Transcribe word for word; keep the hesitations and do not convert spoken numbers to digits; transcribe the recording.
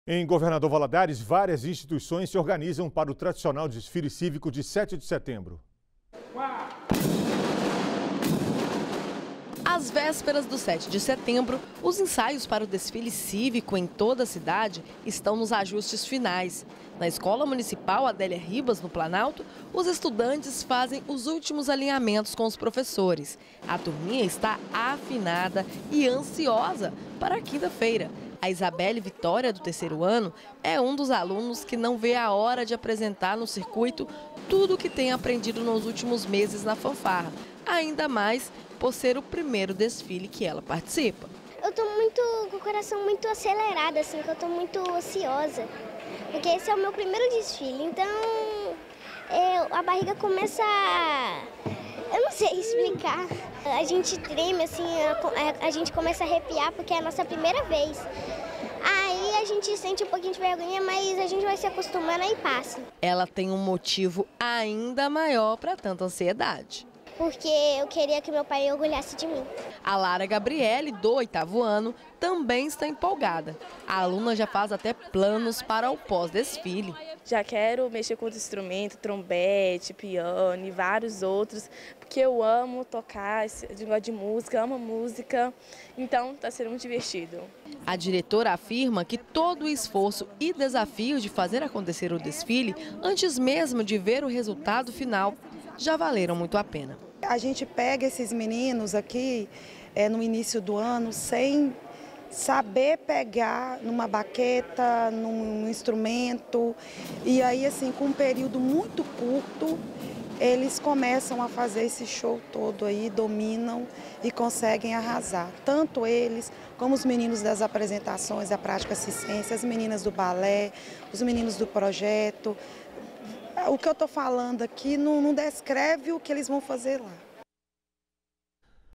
Em Governador Valadares, várias instituições se organizam para o tradicional desfile cívico de sete de setembro. Às vésperas do sete de setembro, os ensaios para o desfile cívico em toda a cidade estão nos ajustes finais. Na Escola Municipal Adélia Ribas, no Planalto, os estudantes fazem os últimos alinhamentos com os professores. A turminha está afinada e ansiosa para a quinta-feira. A Isabelle Vitória, do terceiro ano, é um dos alunos que não vê a hora de apresentar no circuito tudo o que tem aprendido nos últimos meses na fanfarra, ainda mais por ser o primeiro desfile que ela participa. Eu estou muito com o coração muito acelerado, assim, que eu estou muito ansiosa, porque esse é o meu primeiro desfile, então é, a barriga começa a... Eu não sei explicar. A gente treme, assim, a, a gente começa a arrepiar porque é a nossa primeira vez. Aí a gente sente um pouquinho de vergonha, mas a gente vai se acostumando e passa. Ela tem um motivo ainda maior para tanta ansiedade. Porque eu queria que meu pai orgulhasse de mim. A Lara Gabriele, do oitavo ano, também está empolgada. A aluna já faz até planos para o pós-desfile. Já quero mexer com outro instrumento, trompete, piano e vários outros, porque eu amo tocar, negócio de música, amo música, então está sendo muito divertido. A diretora afirma que todo o esforço e desafio de fazer acontecer o desfile, antes mesmo de ver o resultado final, já valeram muito a pena. A gente pega esses meninos aqui é, no início do ano sem saber pegar numa baqueta, num instrumento, e aí assim, com um período muito curto, eles começam a fazer esse show todo aí, dominam e conseguem arrasar. Tanto eles, como os meninos das apresentações da prática circense, as meninas do balé, os meninos do projeto. O que eu estou falando aqui não, não descreve o que eles vão fazer lá.